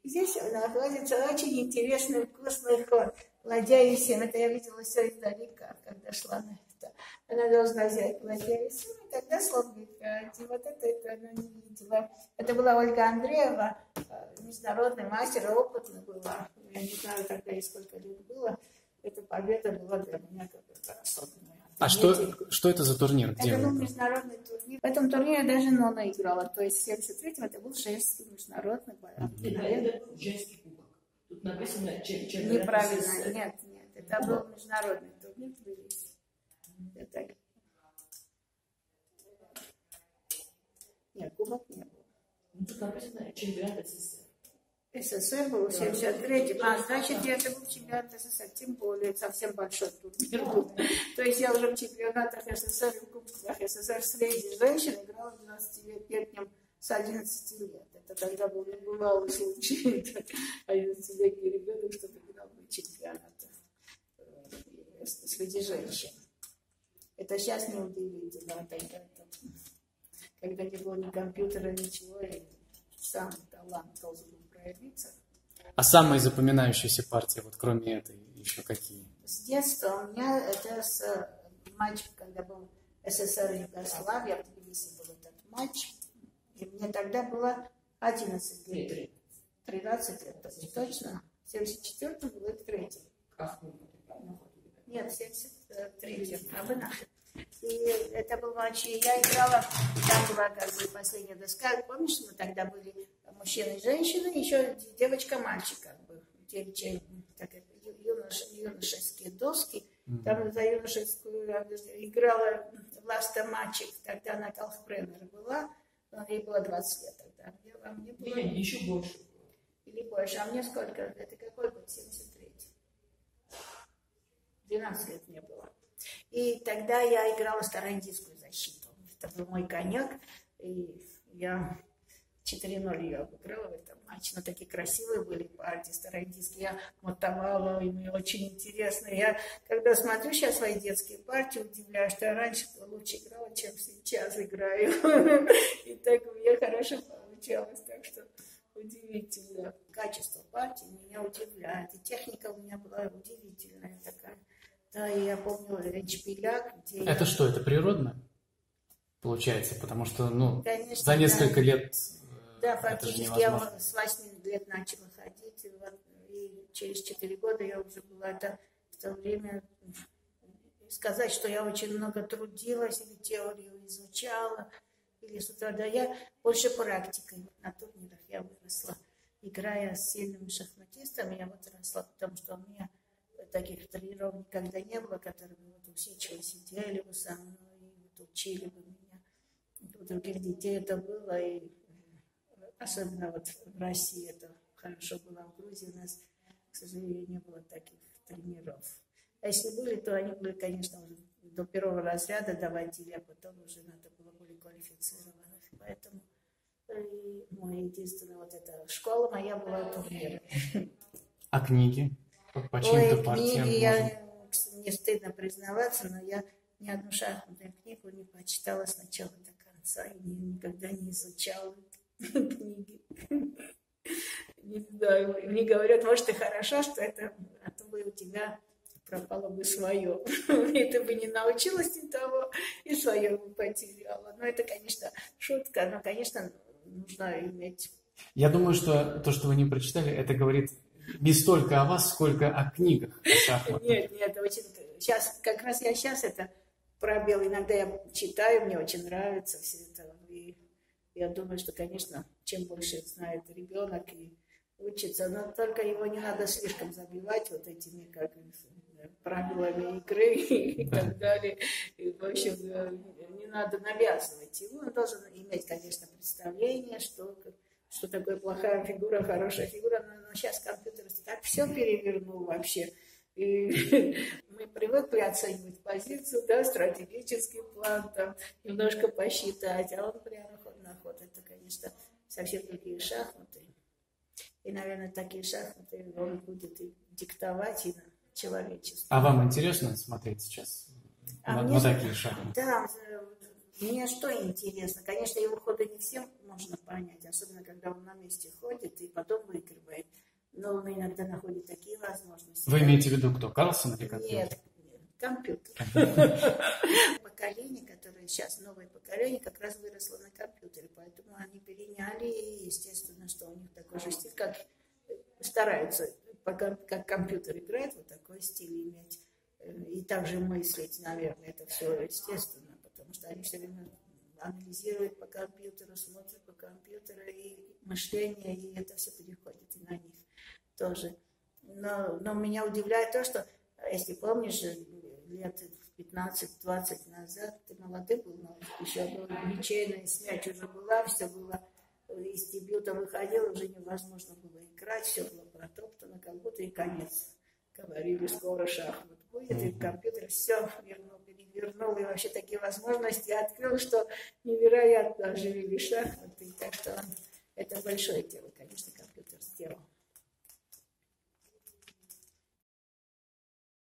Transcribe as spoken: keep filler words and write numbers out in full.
Здесь находится очень интересный вкусный ход. Ладья и семь. Это я видела все издалека, когда шла на это. Она должна взять ладья и семь, и тогда слон играть. И вот это, это она не видела. Это была Ольга Андреева, международный мастер, опытный была. Я не знаю, когда и сколько лет было. Эта победа была для меня как-то особенная. А что, что это за турнир? Где это был международный турнир. В этом турнире даже Нона играла. То есть в семьдесят третьем это был женский международный боец. Это женский кубок. Тут написано чемпионат. Неправильно, нет, нет. Это был международный турнир в Тбилиси. Это... Нет, кубок не было. Тут написано чемпионат СССР. СССР был в семьдесят третьем. А, значит, это был чемпионат СССР, тем более совсем большой турнир был. То есть я уже в чемпионатах СССР и в кубках СССР среди женщин играла в двенадцатилетнем с одиннадцати лет. Это тогда был небывалый случай. одиннадцатилетний ребенок, чтобы играл в чемпионатах среди женщин. Это сейчас не удивительно. Когда не было ни компьютера, ничего, и сам талант должен был проявиться. А самые запоминающиеся партии, вот кроме этой, еще какие? С детства у меня это с матч, когда был СССР и Югославия, в Тбилиси был этот матч, и мне тогда было одиннадцать лет. тринадцать лет, точно. В семьдесят четвёртом был это третий. Нет, в семьдесят третьем. А вы наши. И это был матч, и я играла, там была как бы последняя доска. Помнишь, мы тогда были мужчины и женщины, еще девочка-мальчик, как бы, юнош, юношеские доски. Mm-hmm. Там за юношескую играла Власта Мальчик, тогда она Калфпренер была, но ей было двадцать лет тогда. А мне было... Нет, еще больше. Или больше. А мне сколько? Это какой год? семьдесят третий. двенадцать лет мне было. И тогда я играла староиндийскую защиту. Это был мой конек. И я четыре ноль ее обыграла в этом матче. Но такие красивые были партии староиндийские. Я мотовала, и мне очень интересно. Я, когда смотрю сейчас свои детские партии, удивляюсь, что я раньше лучше играла, чем сейчас играю. И так у меня хорошо получалось. Так что удивительно. Качество партии меня удивляет. И техника у меня была удивительная такая. Да, и я помню Энчпиляк, где... Это я... что, это природно? Получается, потому что, ну, конечно, за несколько да. лет да, фактически я с восьми лет начала ходить, и, вот, и через четыре года я уже была, это в то время, сказать, что я очень много трудилась, или теорию изучала, или что-то, да, я больше практикой на турнирах я выросла. Играя с сильными шахматистами, я вот росла, потому что у меня таких тренеров никогда не было, которые бы вот усидчиво сидели бы со мной, и вот учили бы меня. У других детей это было, и особенно вот в России это хорошо было, в Грузии у нас, к сожалению, не было таких тренеров. А если были, то они были, конечно, уже до первого разряда доводили, а потом уже надо было более квалифицированных. Поэтому и моя единственная вот эта школа моя была турниром. А книги? По Ой, книги, я, мне стыдно признаваться, но я ни одну шахматную книгу не почитала с начала до конца и никогда не изучала книги. Не знаю, мне говорят, может, и хорошо, что это, а то бы у тебя пропало бы свое. И ты бы не научилась ни того, и свое бы потеряла. Но это, конечно, шутка, но, конечно, нужно иметь... Я думаю, что то, что вы не прочитали, это говорит... Не столько о вас, сколько о книгах, о шахматах. Нет, нет, очень... Сейчас, как раз я сейчас это пробел. Иногда я читаю, мне очень нравится все это. И я думаю, что, конечно, чем больше знает ребенок и учится, но только его не надо слишком забивать вот этими как, правилами игры и да. так далее. И, в общем, не надо навязывать его. Он должен иметь, конечно, представление, что... что такое плохая фигура, хорошая фигура, но, но сейчас компьютер так все перевернул вообще. И мы привыкли оценивать позицию, да, стратегический план, там, немножко посчитать, а он прямо ход на ход. Это, конечно, совсем другие шахматы. И, наверное, такие шахматы он будет и диктовать и на человечество. А вам интересно смотреть сейчас а на, мне, на такие шахматы? Да, мне что интересно, конечно, его ходы не всем можно понять, особенно когда он на месте ходит и потом выигрывает. но он иногда находит такие возможности. Вы имеете в виду кто? Карлсон или компьютер? Нет, компьютер. Поколение, которое сейчас, новое поколение, как раз выросло на компьютере, поэтому они переняли, и естественно, что у них такой же стиль, как стараются, как компьютер играет, вот такой стиль иметь. И также мыслить, наверное, это все естественно, потому что они все время анализируют по компьютеру, смотрят по компьютеру, и мышление, и это все переходит и на них тоже. Но, но меня удивляет то, что, если помнишь, лет пятнадцать-двадцать назад ты молодой был, но еще было ничейная смерть уже была, все было, из дебюта выходило, уже невозможно было играть, все было протоптано, как будто и конец. Говорили, скоро шахмат будет, и компьютер все вернул, перевернул, и вообще такие возможности открыл, что невероятно оживили шахматы. Так что это большое дело, конечно,